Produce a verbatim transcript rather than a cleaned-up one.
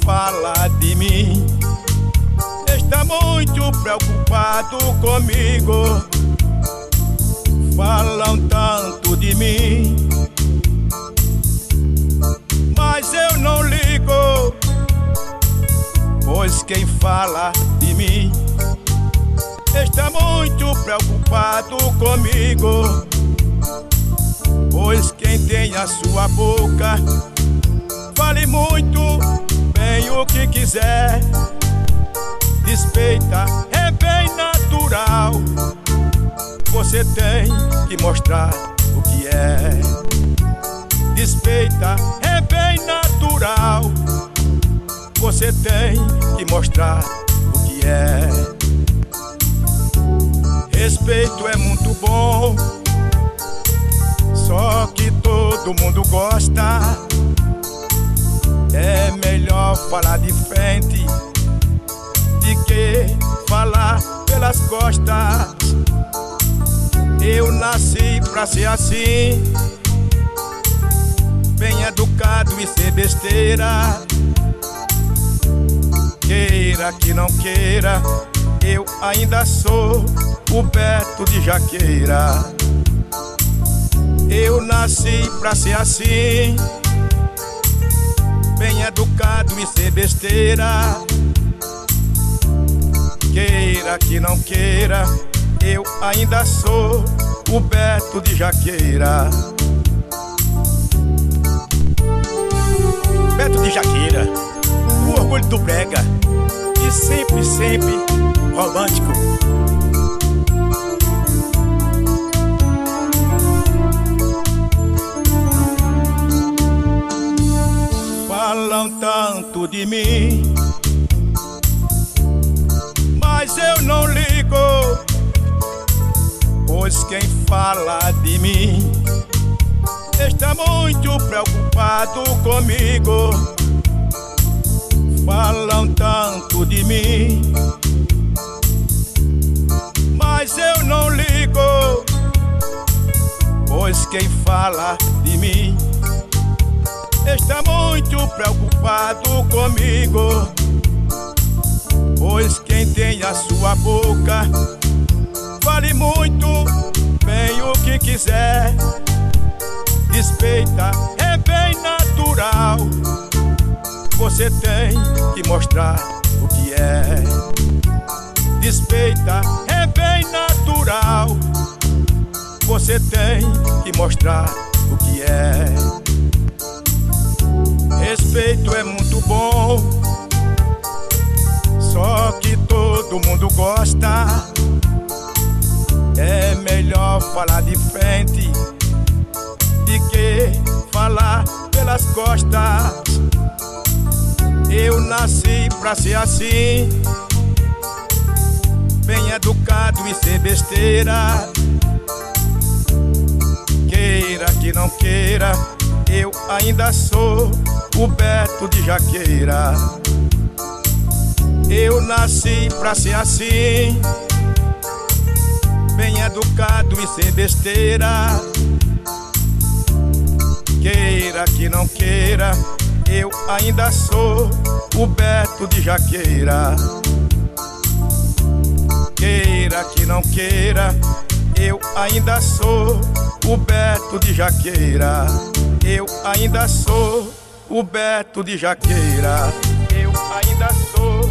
fala de mim está muito preocupado comigo. Falam tanto de mim, mas eu não ligo, pois quem fala de mim está muito preocupado comigo. Pois quem tem a sua boca fale muito bem o que quiser. Despeita, é bem natural. Você tem que mostrar o que é. Despeita, é bem natural. Você tem que mostrar o que é. Respeito é muito bom, só que todo mundo gosta. É melhor falar de frente de que falar pelas costas. Eu nasci pra ser assim, bem educado e sem besteira. Queira que não queira, eu ainda sou o Beto de Jaqueira. Eu nasci pra ser assim, bem educado e sem besteira. Queira que não queira, eu ainda sou o Beto de Jaqueira. Beto de Jaqueira, o orgulho do brega, e sempre, sempre romântico. Falam tanto de mim, mas eu não ligo, pois quem fala de mim está muito preocupado comigo. Falam tanto de mim, mas eu não ligo, pois quem fala de mim está muito preocupado comigo. Pois quem tem a sua boca fale muito bem o que quiser. Despeita, é bem natural. Você tem que mostrar o que é. Despeita, é bem natural. Você tem que mostrar o que é. Respeito é muito bom, só que todo mundo gosta. É melhor falar de frente de que falar pelas costas. Eu nasci pra ser assim, bem educado e sem besteira. Queira que não queira, eu ainda sou o Beto de Jaqueira. Eu nasci pra ser assim, bem educado e sem besteira. Queira que não queira, eu ainda sou o Beto de Jaqueira. Queira que não queira, eu ainda sou o Beto de Jaqueira. Eu ainda sou o Beto de Jaqueira. Eu ainda sou